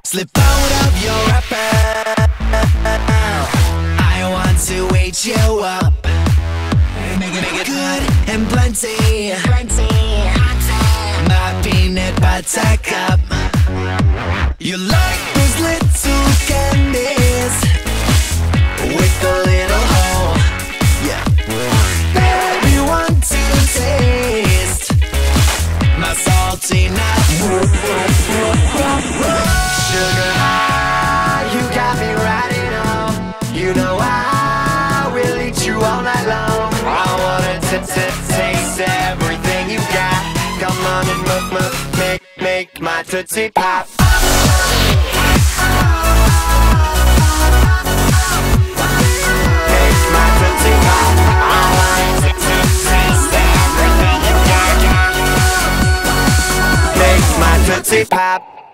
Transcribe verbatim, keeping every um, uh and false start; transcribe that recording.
Slip out of your wrapper. I want to wake you up. Make it, make it good and plenty. Plenty. My peanut butter cup. You like those little candies with a little hole. Yeah. Baby, want to taste my salty nut. Sugar high, you got me riding on. You know I will eat you all night long. I wanna taste everything you got. Come on and move, move, make, make my tootsie pop. Make my tootsie pop. I want to taste everything you got. Make my tootsie pop.